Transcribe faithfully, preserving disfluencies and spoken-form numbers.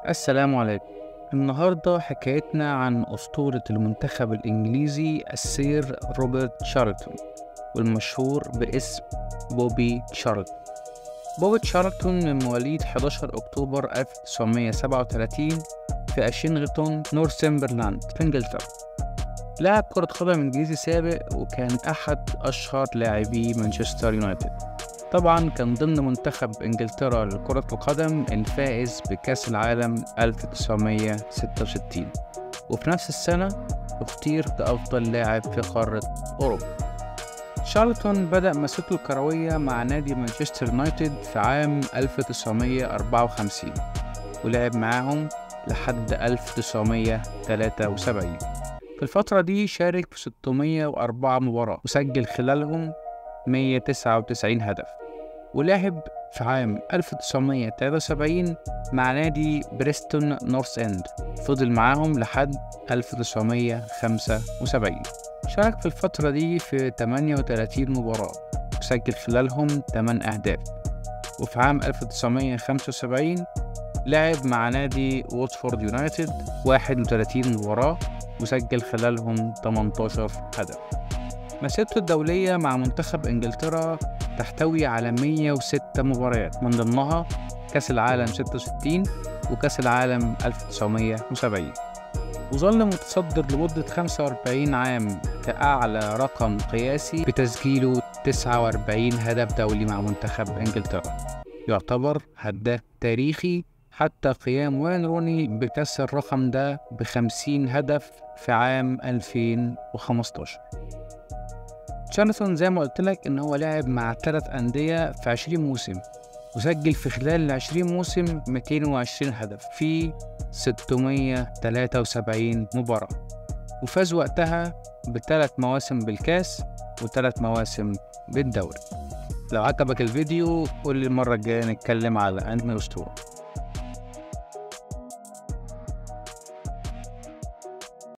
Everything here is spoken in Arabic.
السلام عليكم. النهاردة حكايتنا عن أسطورة المنتخب الإنجليزي السير روبرت شارلتون، والمشهور باسم بوبي شارلتون. بوبي شارلتون من مواليد حداشر أكتوبر ألف وتسعمية سبعة وتلاتين في أشينغتون نورثمبرلاند في إنجلترا. لاعب كرة قدم إنجليزي سابق، وكان أحد أشهر لاعبي مانشستر يونايتد. طبعا كان ضمن منتخب إنجلترا لكرة القدم الفائز بكأس العالم ألف وتسعمية ستة وستين، وفي نفس السنة اختير كأفضل لاعب في قارة أوروبا. شارلتون بدأ مسيرته الكروية مع نادي مانشستر يونايتد في عام ألف وتسعمية أربعة وخمسين، ولعب معاهم لحد ألف وتسعمية تلاتة وسبعين. في الفترة دي شارك في ستمية وأربعة مباراة، وسجل خلالهم مية وتسعة وتسعين هدف. ولعب في عام ألف وتسعمية تلاتة وسبعين مع نادي بريستون نورث إند، فضل معاهم لحد ألف وتسعمية خمسة وسبعين. شارك في الفترة دي في تمنية وتلاتين مباراة، وسجل خلالهم تمن أهداف. وفي عام ألف وتسعمية خمسة وسبعين لعب مع نادي ووتفورد يونايتد واحد وتلاتين مباراة، وسجل خلالهم تمنتاشر هدف. مسيرته الدولية مع منتخب إنجلترا تحتوي على مية وستة مباريات، من ضمنها كأس العالم ستة وستين وكأس العالم ألف وتسعمية وسبعين. وظل متصدر لمدة خمسة وأربعين عام كأعلى رقم قياسي بتسجيله تسعة وأربعين هدف دولي مع منتخب إنجلترا. يعتبر هداف تاريخي، حتى قيام وين روني بكسر الرقم ده بخمسين هدف في عام ألفين وخمستاشر. شارلتون زي ما قلت لك ان هو لعب مع ثلاث انديه في عشرين موسم، وسجل في خلال ال عشرين موسم ميتين وعشرين هدف في ستمية تلاتة وسبعين مباراه، وفاز وقتها بثلاث مواسم بالكاس وثلاث مواسم بالدوري. لو عجبك الفيديو قول لي المره الجايه نتكلم على انهي اسطوره.